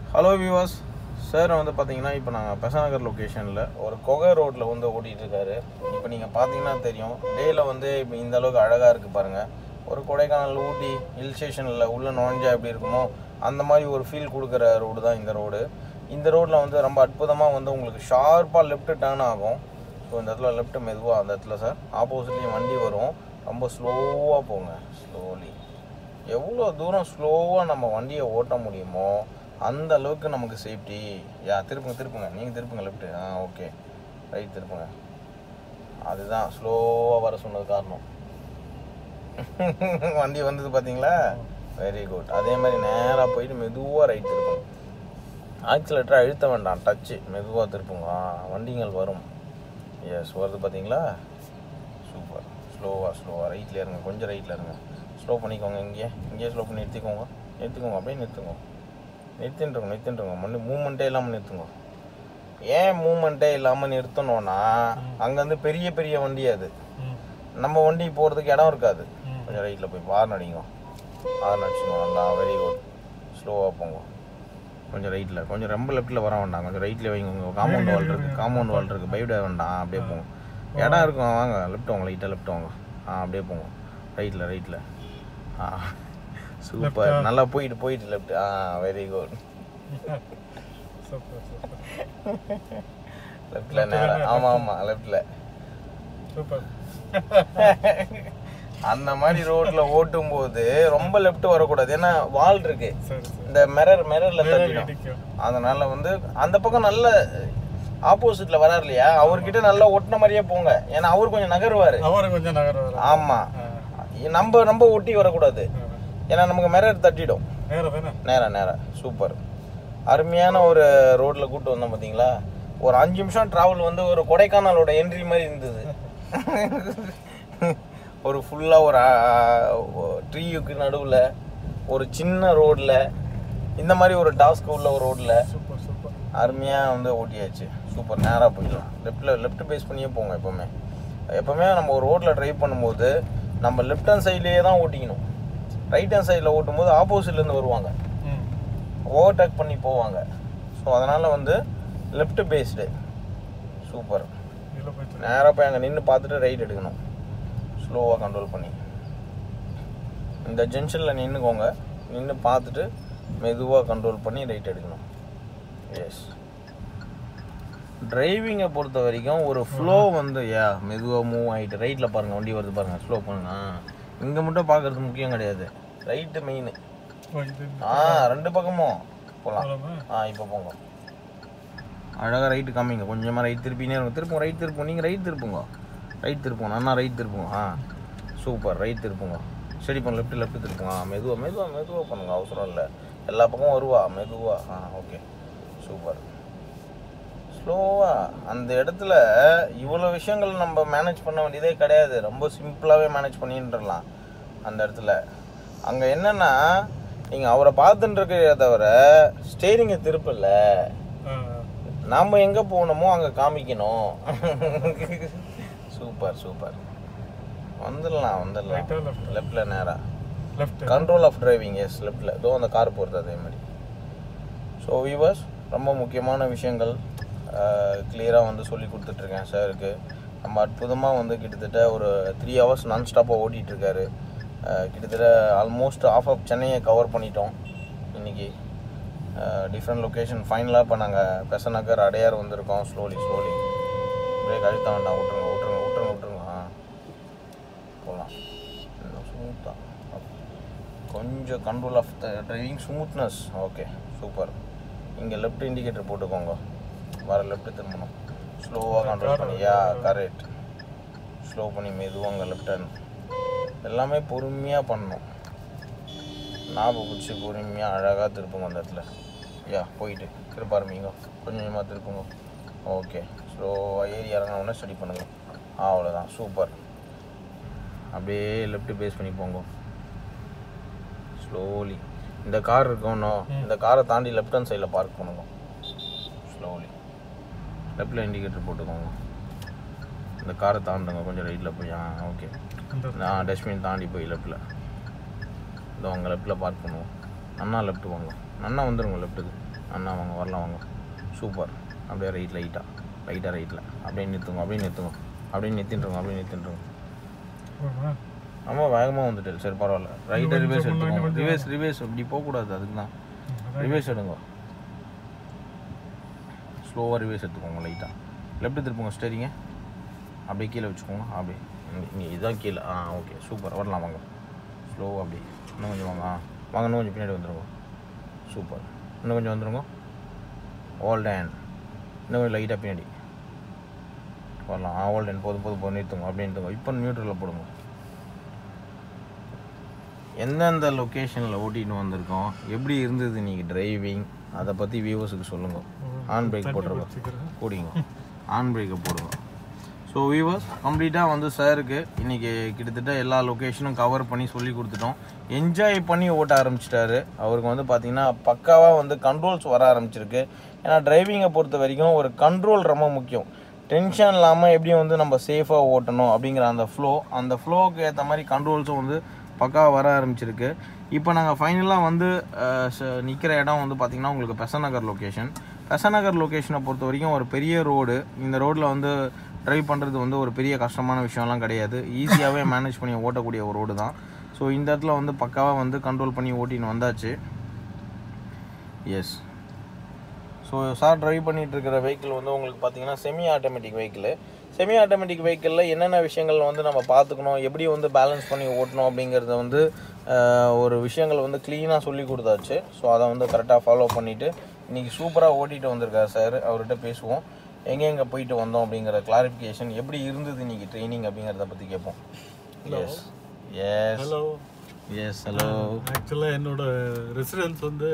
Hello viewers, sir வந்து பார்த்தீங்கன்னா இப்போ நாங்கள் பெசநகர் லொக்கேஷனில் ஒரு கொகை ரோட்டில் வந்து ஓட்டிகிட்டு இருக்காரு. இப்போ நீங்கள் பார்த்தீங்கன்னா தெரியும், டேயில் வந்து இப்போ இந்த அளவுக்கு அழகாக இருக்குது பாருங்கள். ஒரு கொடைக்கானல், ஊட்டி ஹில் ஸ்டேஷனில் உள்ள நுழைஞ்சா எப்படி இருக்குமோ அந்த மாதிரி ஒரு ஃபீல் கொடுக்குற ரோடு தான் இந்த ரோடு. இந்த ரோட்டில் வந்து ரொம்ப அற்புதமாக வந்து உங்களுக்கு ஷார்ப்பாக லெஃப்ட் டர்ன் ஆகும். ஸோ இந்த இடத்துல லெஃப்ட் மெதுவாக அந்த இடத்துல சார் ஆப்போசிட்லேயும் வண்டி வரும். ரொம்ப ஸ்லோவாக போங்க, ஸ்லோலி. எவ்வளோ தூரம் ஸ்லோவாக நம்ம வண்டியை ஓட்ட முடியுமோ அந்த அளவுக்கு நமக்கு சேஃப்டி. திருப்புங்க நீங்கள் திருப்புங்க லெஃப்ட்டு. ஓகே, ரைட் திருப்புங்க. அதுதான் ஸ்லோவாக வர சொன்னது காரணம். வண்டி வந்தது பார்த்தீங்களா? Very good. அதே மாதிரி நேராக போயிட்டு மெதுவாக ரைட் திருப்புங்க. ஆக்சிலேட்டரை அழுத்த வேண்டாம், டச்சு மெதுவாக திருப்புங்க. வண்டிகள் வரும். எஸ், வருது பார்த்தீங்களா? சூப்பர். ஸ்லோவாக ரைட்டில் இருங்க, கொஞ்சம் ரைட்டில் இருங்க. ஸ்லோ பண்ணிக்கோங்க. இங்கேயே ஸ்லோ பண்ணி நிறுத்திக்கோங்க. அப்படியே நிறுத்தின்றோங்க. மூமெண்ட்டே இல்லாமல் நிறுத்துங்க. ஏன் மூமெண்ட்டே இல்லாமல் நிறுத்தணும்னா, அங்கேருந்து பெரிய பெரிய வண்டி, அது நம்ம வண்டி போகிறதுக்கு இடம் இருக்காது. கொஞ்சம் ரைட்டில் போய் ஹார்ன் அடிங்க. நல்லா. Very good. ஸ்லோவாக போங்க. கொஞ்சம் ரைட்டில், கொஞ்சம் ரொம்ப லெஃப்ட்டில் வர வேண்டாம், கொஞ்சம் ரைட்டில் வைங்க. காம்பவுண்ட் வால் இருக்குது, பயப்பட வேண்டாம். அப்படியே போங்க, இடம் இருக்கும். வாங்க லெஃப்ட் வாங்க, லெஃப்ட் வாங்க. அப்படியே போங்க. ரைட்டில். சூப்பர். நல்லா போயிட்டு லெஃப்ட். Very good. லெஃப்ட்ல நேரம். ஆமாம், லெஃப்ட்ல. சூப்பர். அந்த மாதிரி ரோட்ல ஓட்டும் போது ரொம்ப லெஃப்ட் வரக்கூடாது, ஏன்னா வால் இருக்கு. இந்த மிரர்ல தட்டிடும். அதனால வந்து அந்த பக்கம் நல்ல ஆப்போசிட்ல வராரு இல்லையா, அவர்கிட்ட நல்லா ஒட்டின மாதிரியே போங்க. ஏன்னா அவர் கொஞ்சம் நகருவாரு. ஆமா, நம்ம ஒட்டி வரக்கூடாது, ஏன்னா நமக்கு மிரர் தட்டிடும். நேரா. சூப்பர். அருமையான ஒரு ரோட்டில் கூப்பிட்டு வந்தோம் பார்த்தீங்களா. ஒரு 5 நிமிஷம் ட்ராவல் வந்து ஒரு கொடைக்கானலோட என்ட்ரி மாதிரி இருந்தது. ஒரு ஃபுல்லாக ஒரு ட்ரீயுக்கு நடுவில் ஒரு சின்ன ரோடில் இந்த மாதிரி ஒரு டாஸ்க் உள்ள ஒரு ரோட்டில் அருமையாக வந்து ஓட்டியாச்சு. சூப்பர். நேராக போயிடலாம். லெஃப்ட் பேஸ் பண்ணியே போங்க. எப்போவுமே நம்ம ஒரு ரோட்டில் ட்ரைவ் பண்ணும்போது நம்ம லெஃப்ட் ஹேண்ட் சைட்லேயே தான் ஓட்டிக்கணும். ரைட் ஹேண்ட் சைடில் ஓட்டும் போது ஆப்போசிட்லேருந்து வருவாங்க, ஓவர்டேக் பண்ணி போவாங்க. ஸோ அதனால் வந்து லெஃப்ட் பேஸ்டு. சூப்பர். நேராக போய் அங்கே நின்று பார்த்துட்டு ரைட் எடுக்கணும். ஸ்லோவாக கண்ட்ரோல் பண்ணி இந்த ஜங்ஷனில் நின்றுக்கோங்க. நின்று பார்த்துட்டு மெதுவாக கண்ட்ரோல் பண்ணி ரைட் எடுக்கணும். எஸ். டிரைவிங்கை பொறுத்த வரைக்கும் ஒரு ஃப்ளோ வந்து மெதுவாக மூவ் ஆகிட்டு ரைட்டில் பாருங்கள், வண்டி வருது பாருங்கள், ஸ்லோ பண்ணுங்க. இங்கே மட்டும் பார்க்குறது முக்கியம் கிடையாது, ரைட்டு மெயின். ரெண்டு பக்கமும் போகலாம். இப்போ போங்க. அழகாக ரைட்டு காமிங்க. கொஞ்சமாக ரைட் திருப்பினே இருக்கும். திருப்புங்க. நீங்கள் ரைட் திருப்புங்க. நல்லா ரைட் திருப்புங்க. சூப்பர். ரைட் திருப்புங்க. சரி பண்ண. லெஃப்ட் திருப்புங்க. மெதுவாக பண்ணுங்க, அவசரம் இல்லை. எல்லா பக்கமும் வருவா, மெதுவாக. Okay, super. ஸ்லோவாக அந்த இடத்துல இவ்வளோ விஷயங்கள் நம்ம மேனேஜ் பண்ண வேண்டியதே கிடையாது. ரொம்ப சிம்பிளாகவே மேனேஜ் பண்ணிட்டுலாம் அந்த இடத்துல. அங்கே என்னென்னா, நீங்கள் அவரை பார்த்துட்டு இருக்கிறத தவிர ஸ்டேரிங்கை திருப்பல. நாம் எங்கே போகணுமோ அங்கே காமிக்கணும். சூப்பர். வந்துடலாம். லெஃப்டில் நேராக கண்ட்ரோல் ஆஃப் டிரைவிங். எஸ், லெஃப்டில் இதோ அந்த கார் போகிறது அதே மாதிரி. ஸோ வியூவர்ஸ், ரொம்ப முக்கியமான விஷயங்கள் கிளியராக வந்து சொல்லி கொடுத்துட்ருக்கேன் சாருக்கு. நம்ம அற்புதமாக வந்து கிட்டத்தட்ட ஒரு 3 hours நான் ஸ்டாப்பாக ஓட்டிகிட்ருக்காரு. கிட்டத்தட்ட ஆல்மோஸ்ட் ஆஃப் சென்னையை கவர் பண்ணிட்டோம் இன்றைக்கி. டிஃப்ரெண்ட் லொக்கேஷன் ஃபைனலாக இப்போ நாங்கள் பெசநகர், அடையார் வந்திருக்கோம். ஸ்லோலி பிரேக் அழுத்த வேண்டாம். விட்டுருங்க. போகலாம். இன்னும் ஸ்மூத்தாக, கொஞ்சம் control of the driving, smoothness. Okay, super. இங்கே லெஃப்ட் இண்டிகேட்டர் போட்டுக்கோங்க. வர லெஃப்ட் திரும்பணும். ஸ்லோவாக கண்ட்ரோல் பண்ணி. கரெக்ட். ஸ்லோ பண்ணி மெதுவாங்க. லெஃப்ட் ஹேண்ட் எல்லாமே பொறுமையாக பண்ணணும். ஞாபகம் பிடிச்சி பொறுமையாக அழகாக திருப்புங்க அந்த இடத்துல. போயிட்டு திருப்ப ஆரம்பிங்க. கொஞ்சமாக திருப்புங்க. ஓகே, ஸ்லோவாக ஏறி இறங்கினோடனே ஸ்டடி பண்ணுங்கள். அவ்வளோதான். சூப்பர். அப்படியே லெஃப்ட் பேஸ் பண்ணி போங்க ஸ்லோலி. இந்த கார் இருக்கோன்னோ, இந்த காரை தாண்டி லெஃப்ட் ஹேண்ட் சைடில் பார்க் பண்ணுங்க. ஸ்லோலி லெஃப்டில் இண்டிகேட்டர் போட்டுக்கோங்க. இந்த காரை தாண்டுங்க. கொஞ்சம் ரைட்டில் போய். ஓகே, டஸ்ட்பின் தாண்டி போய் லெஃப்டில் இதோ அங்கே லெஃப்ட்டில் பார்க் பண்ணுவோம். அண்ணா லெஃப்ட் வாங்க. அண்ணா வந்துடுங்க லெஃப்ட்டுக்கு. அண்ணா வாங்க, வரலாம் வாங்க. சூப்பர். அப்படியே லைட்டாக ரைட்டில் அப்படியே நிறுத்துங்க, அப்படியே நிறுத்திட்டுருங்க. ஆமாம், வேகமாக வந்துட்டு. சரி பரவாயில்ல. ரைட்டை ரிவேர்ஸ் எடுத்துக்கோங்க. ரிவேர்ஸ் இப்படி போகக்கூடாது, அதுக்கு தான் ரிவேர்ஸ் எடுங்க. ஸ்லோவாக ரிவேர்ஸ் எடுத்துக்கோங்க. லைட்டாக லெஃப்ட்டு திருப்புங்க. ஸ்டேரிங்க அப்படியே கீழே வச்சுக்கோங்க. அப்படியே இங்கே இதுதான் கீழே. Okay super. வரலாம் வாங்க. ஸ்லோவாக அப்படியே இன்னும் கொஞ்சம் வாங்க. வாங்க, இன்னும் கொஞ்சம் பின்னாடி வந்துடுங்க. சூப்பர். இன்னும் கொஞ்சம் வந்துடுங்க. Hold hand. இன்னும் கொஞ்சம் லைட்டாக பின்னாடி வரலாம். Hold hand. போதும் நிறுத்துங்க. அப்படியே நிறுத்துங்க. இப்போ நியூட்ரலில் போடுங்க. எந்தெந்த லொக்கேஷனில் ஓட்டின்னு வந்திருக்கோம், எப்படி இருந்தது இன்றைக்கி டிரைவிங், அதை பற்றி வியூவர்ஸுக்கு சொல்லுங்கள். ஆன் பிரேக் போட்டுருங்க. போடிங்க. ஆன் பிரேக்கை போடுங்க. ஸோ வியூவர்ஸ், கம்ப்ளீட்டாக வந்து சாருக்கு இன்றைக்கி கிட்டத்தட்ட எல்லா லொக்கேஷனும் கவர் பண்ணி சொல்லி கொடுத்துட்டோம். என்ஜாய் பண்ணி ஓட்ட ஆரம்பிச்சிட்டாரு. அவருக்கு வந்து பார்த்திங்கன்னா பக்காவாக வந்து கண்ட்ரோல்ஸ் வர ஆரம்பிச்சிருக்கு. ஏன்னா டிரைவிங்கை பொறுத்த வரைக்கும் ஒரு கண்ட்ரோல் ரொம்ப முக்கியம். டென்ஷன் இல்லாமல் எப்படி வந்து நம்ம சேஃபாக ஓட்டணும் அப்படிங்கிற அந்த ஃப்ளோவுக்கு ஏற்ற மாதிரி கண்ட்ரோல்ஸும் வந்து பக்காவாக வர ஆரம்பிச்சிருக்கு. இப்போ நாங்கள் ஃபைனலாக வந்து நிற்கிற இடம் வந்து பார்த்திங்கன்னா உங்களுக்கு பெசநகர் லொக்கேஷன். பெசநகர் லொக்கேஷனை பொறுத்த வரைக்கும் ஒரு பெரிய ரோடு. இந்த ரோட்டில் வந்து ட்ரைவ் பண்ணுறது வந்து ஒரு பெரிய கஷ்டமான விஷயம்லாம் கிடையாது. ஈஸியாகவே மேனேஜ் பண்ணி ஓட்டக்கூடிய ஒரு ரோடு தான். ஸோ இந்த இடத்துல வந்து பக்காவாக வந்து கண்ட்ரோல் பண்ணி ஓட்டின்னு வந்தாச்சு. எஸ். ஸோ சார் ட்ரைவ் பண்ணிகிட்டு இருக்கிற வெஹிக்கிள் வந்து உங்களுக்கு பார்த்தீங்கன்னா semi automatic vehicle. Semi automatic வெஹிக்கிளில் என்னென்ன விஷயங்கள் வந்து நம்ம பார்த்துக்கணும், எப்படி வந்து பேலன்ஸ் பண்ணி ஓட்டணும் அப்படிங்கிறத வந்து ஒரு விஷயங்கள் வந்து க்ளீனாக சொல்லி கொடுத்தாச்சு. ஸோ அதை வந்து கரெக்டாக ஃபாலோ பண்ணிவிட்டு இன்றைக்கி சூப்பராக ஓட்டிகிட்டு வந்திருக்காரு சார். அவர்கிட்ட பேசுவோம். எங்கெங்கே போயிட்டு வந்தோம் அப்படிங்கிற கிளாரிஃபிகேஷன், எப்படி இருந்தது இன்றைக்கி ட்ரைனிங் அப்படிங்கிறத பற்றி கேட்போம். Yes yes hello. Yes hello. ஆக்சுவலாக என்னோடய ரெசிடென்ஸ் வந்து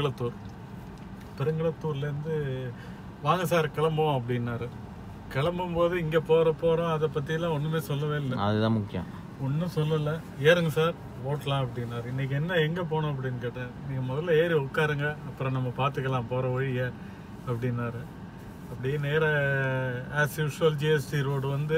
பெருங்களத்தூர்லேருந்து வாங்க சார் கிளம்புவோம் அப்படின்னாரு. கிளம்பும்போது இங்கே போகிறோம் அதை பற்றிலாம் ஒன்றுமே சொல்லவே இல்லை. அதுதான் முக்கியம். ஒன்றும் சொல்லலை. ஏறுங்க சார் ஓட்டலாம் அப்படின்னாரு. இன்றைக்கி எங்கே போனோம் அப்படின்னு கேட்டேன். நீங்கள் முதல்ல ஏறி உட்காருங்க, அப்புறம் நம்ம பார்த்துக்கலாம் போகிற வழியை அப்படின்னாரு. அப்படியே நேராக ஆஸ் யூஷுவல் ஜிஎஸ்டி ரோடு வந்து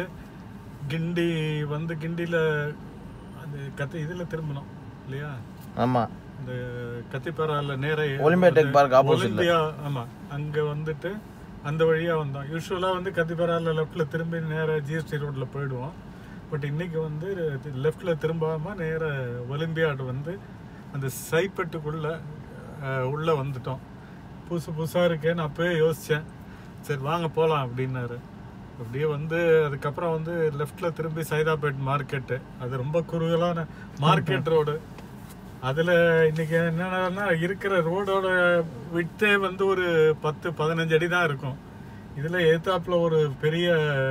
கிண்டியில் அந்த இதில் திரும்பணும் இல்லையா? ஆமாம். இந்த கத்திப்பாராவில் நேராக ஒலிம்பியா. ஆமாம், அங்கே வந்துட்டு அந்த வழியாக வந்தோம். யூஸ்வலாக வந்து கத்திப்பாராவில் லெஃப்டில் திரும்பி நேராக ஜிஎஸ்டி ரோட்டில் போயிடுவோம். பட் இன்றைக்கி வந்து லெஃப்டில் திரும்பாமல் நேராக ஒலிம்பியாடு வந்து அந்த சைப்பட்டுக்குள்ளே உள்ளே வந்துட்டோம். புதுசாக இருக்கேன்னு அப்போயே யோசித்தேன். சரி வாங்க போகலாம் அப்படின்னாரு. அப்படியே வந்து அதுக்கப்புறம் வந்து லெஃப்டில் திரும்பி சைதாப்பேட் மார்க்கெட்டு. அது ரொம்ப குறுகலான மார்க்கெட் ரோடு. அதில் இன்றைக்கி என்னென்னா இருக்கிற ரோடோட விட்டே வந்து ஒரு 10-15 அடி தான் இருக்கும். இதில் எதிர்த்தாப்பில் ஒரு பெரிய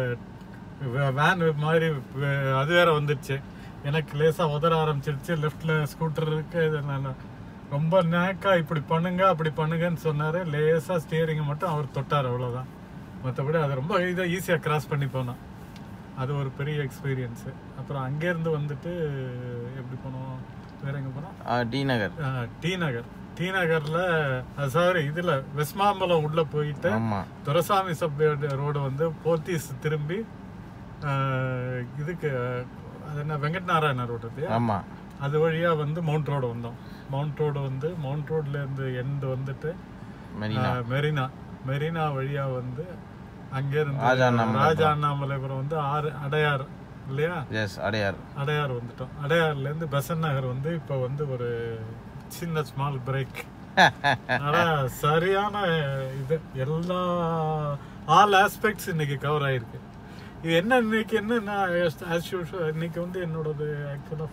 வேன் மாதிரி அது வேற வந்துடுச்சு. எனக்கு லேசாக உதற ஆரம்பிச்சிடுச்சு. லெஃப்டில் ஸ்கூட்டர் இருக்கு. இதனால ரொம்ப நேக்காக இப்படி பண்ணுங்க அப்படி பண்ணுங்கன்னு சொன்னார். லேசாக ஸ்டியரிங்கை மட்டும் அவர் தொட்டார், அவ்வளோதான். மற்றபடி அதை ரொம்ப ஈஸியாக கிராஸ் பண்ணி போனோம். அது ஒரு பெரிய எக்ஸ்பீரியன்ஸு. அப்புறம் அங்கேருந்து வந்துட்டு எப்படி போனோம், வேற எங்கே போனோம்? டி நகரில் சாரி இதில் வெஸ்மாம்பலம் உள்ளே போயிட்டு துரைசாமி சப் ரோடு வந்து போத்தீஸ் திரும்பி இதுக்கு அது என்ன வெங்கட்நாராயண ரோடு இல்லையா? அது வழியாக வந்து மவுண்ட் ரோடு வந்தோம். மவுண்ட் ரோட்லேருந்து எண்டு வந்துட்டு மெரினா வழியாக வந்து அங்கேருந்து ராஜா அண்ணாமலைபுரம் வந்து அடையார் இல்லையா? அடையார் வந்துட்டோம். அடையார்லேருந்து பெசன்ட் நகர் வந்து இப்போ வந்து ஒரு சின்ன ஸ்மால் பிரேக். ஆனால் சரியான இது ஆல் ஆஸ்பெக்ட்ஸ் இன்னைக்கு கவர் ஆகிருக்கு. இது என்ன இன்னைக்கு என்னன்னா இன்னைக்கு வந்து என்னோடது ஆக்சுவலாக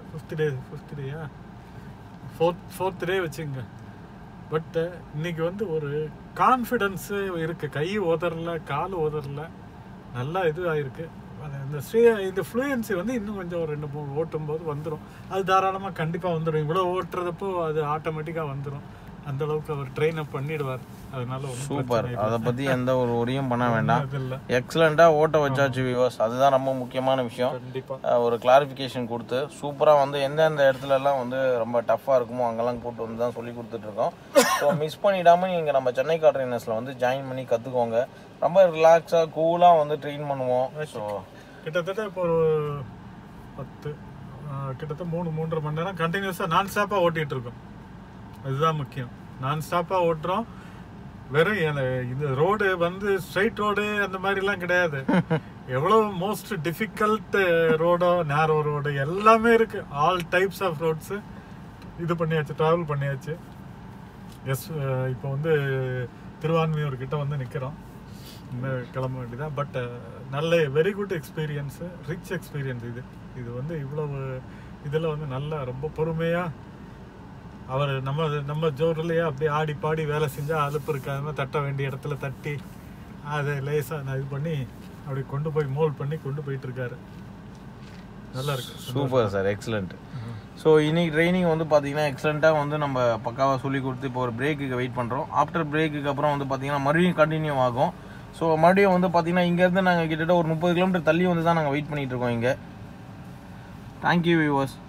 ஃபோர்த் டே வச்சுங்க. பட்டு இன்னைக்கு வந்து ஒரு கான்ஃபிடென்ஸு இருக்குது. கை உதறல, கால் உதறல, நல்லா இது ஆகிருக்கு. இந்த ஃப்ளூயன்சி வந்து இன்னும் கொஞ்சம் ஒரு 2-3 ஓட்டும்போது வந்துடும். அது தாராளமாக கண்டிப்பாக வந்துடும். இவ்வளோ ஓட்டுறதப்போ அது ஆட்டோமேட்டிக்காக வந்துடும். அந்த அளவுக்கு அவர் ட்ரெயின் அப் பண்ணிடுவார். அதனால சூப்பர். அதை பற்றி எந்த ஒரு ஒரியும் பண்ண வேண்டாம். எக்ஸலண்ட்டாக ஓட்ட வச்சாச்சு வியூவர்ஸ். அதுதான் ரொம்ப முக்கியமான விஷயம். ஒரு கிளாரிஃபிகேஷன் கொடுத்து சூப்பராக வந்து எந்தெந்த இடத்துலலாம் வந்து ரொம்ப டஃப்பாக இருக்குமோ அங்கெல்லாம் கூப்பிட்டு வந்து தான் சொல்லி கொடுத்துட்ருக்கோம். ஸோ மிஸ் பண்ணிடாமல் நீங்கள் நம்ம சென்னை கார் ட்ரெயினர்ஸில் வந்து ஜாயின் பண்ணி கற்றுக்கோங்க. ரொம்ப ரிலாக்ஸாக கூலாக வந்து ட்ரெயின் பண்ணுவோம். ஸோ கிட்டத்தட்ட இப்போ ஒரு 3-3.5 மணி நேரம் கண்டினியூஸாக நான் ஸ்டாப்பாக ஓட்டிகிட்டு இருக்கோம். அதுதான் முக்கியம். நான் ஸ்டாப்பாக ஓட்டுறோம். வெறும் இந்த ரோடு வந்து ஸ்ட்ரைட் ரோடு அந்த மாதிரிலாம் கிடையாது. எவ்வளோ மோஸ்ட் டிஃபிகல்ட் ரோடோ நேரோ ரோடு எல்லாமே இருக்கு. ஆல் டைப்ஸ் ஆஃப் ரோட்ஸு இது பண்ணியாச்சு, ட்ராவல் பண்ணியாச்சு. எஸ், இப்போ வந்து திருவான்மியூர் கிட்ட வந்து நிற்கிறோம். இன்னும் கிளம்ப வேண்டியதான். பட் நல்ல very good experience, rich experience. இது வந்து இவ்வளவு இதில் வந்து நல்லா ரொம்ப பொறுமையாக அவர் நம்ம ஜோர்லேயே அப்படியே ஆடி பாடி வேலை செஞ்சால் அலுப்பு இருக்காதுன்னா தட்ட வேண்டிய இடத்துல தட்டி அதை லேசாக நான் இது பண்ணி அப்படி கொண்டு போய் மோல்ட் பண்ணி கொண்டு போயிட்டு இருக்காரு. நல்லா இருக்கு. Super sir, excellent. ஸோ இன்னைக்கு ட்ரைனிங் வந்து பார்த்தீங்கன்னா எக்ஸலண்ட்டாக வந்து நம்ம பக்காவாக சொல்லி கொடுத்து இப்போ ஒரு பிரேக்குக்கு வெயிட் பண்ணுறோம். ஆஃப்டர் பிரேக்குக்கு அப்புறம் வந்து பார்த்தீங்கன்னா மறுபடியும் கண்டினியூ ஆகும். ஸோ மறுபடியும் வந்து பார்த்தீங்கன்னா இங்கேருந்து நாங்கள் கிட்டத்தட்ட ஒரு 30 கிலோமீட்டர் தள்ளி வந்து தான் நாங்கள் வெயிட் பண்ணிகிட்டு இருக்கோம் இங்கே. Thank you viewers.